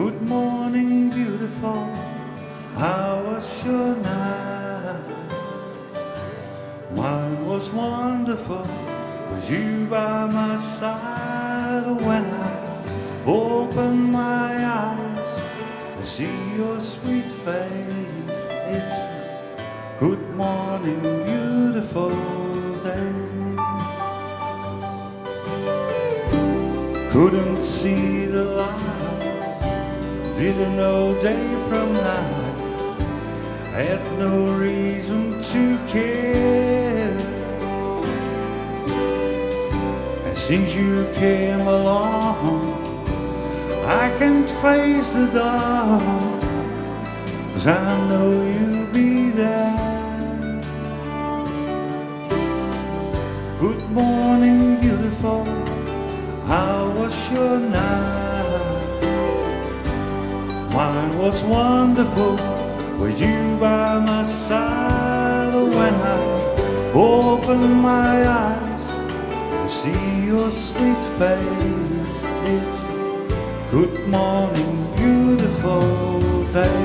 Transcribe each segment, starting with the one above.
Good morning, beautiful. How was your night? Mine was wonderful, with you by my side. When I open my eyes and see your sweet face, it's good morning, beautiful day. Couldn't see the light, didn't know day from night, had no reason to care. And since you came along, I can't face the dark, 'cause I know you'll be there. Good morning, beautiful. How was your night? Mine was wonderful, with you by my side. When I open my eyes and see your sweet face, it's good morning, beautiful day.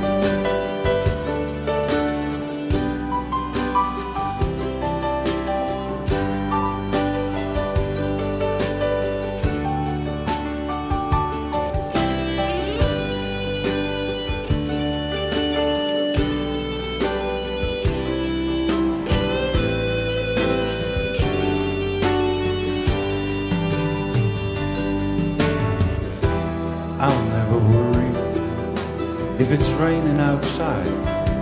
I'll never worry if it's raining outside.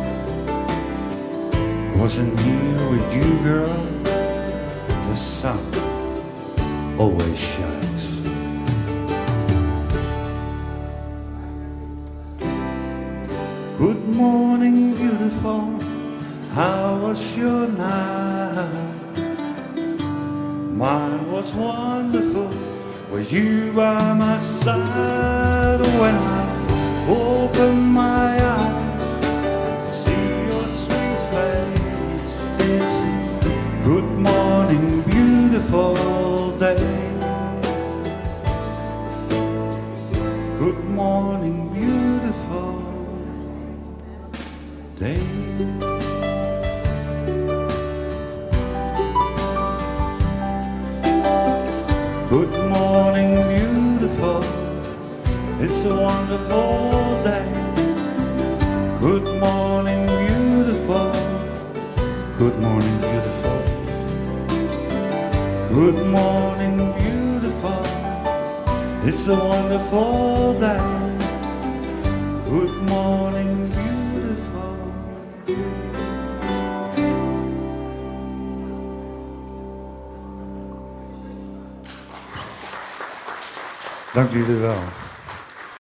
Wasn't here with you, girl, the sun always shines. Good morning, beautiful. How was your night? Mine was wonderful, with you by my side. When I open my eyes, see your sweet face, it's good morning, beautiful day. Good morning, beautiful day. Good morning, beautiful. It's a wonderful day. Good morning, beautiful. Good morning, beautiful. Good morning, beautiful. It's a wonderful day. Good morning, beautiful. Dank jullie wel.